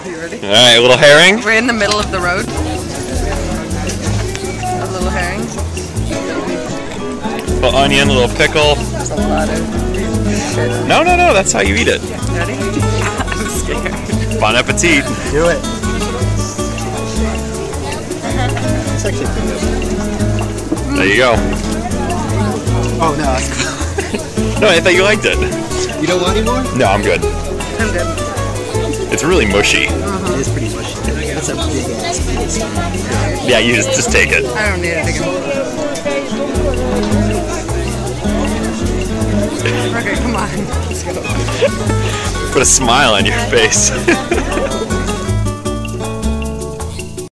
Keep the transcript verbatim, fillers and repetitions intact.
You ready? All right, a little herring. We're in the middle of the road. A little herring. A little onion, a little pickle. There's a lot of shit. No, no, no, that's how you eat it. Ready? I'm scared. Bon appetit. Do it. It's actually pretty good. There you go. Oh no, that's cool. No, I thought you liked it. You don't want any more? No, I'm good. I'm good. It's really mushy. Uh-huh. It is pretty mushy. That's a big ass piece. Yeah, you just just take it. I don't need it again. Okay, come on. Let's go. Put a smile on your face.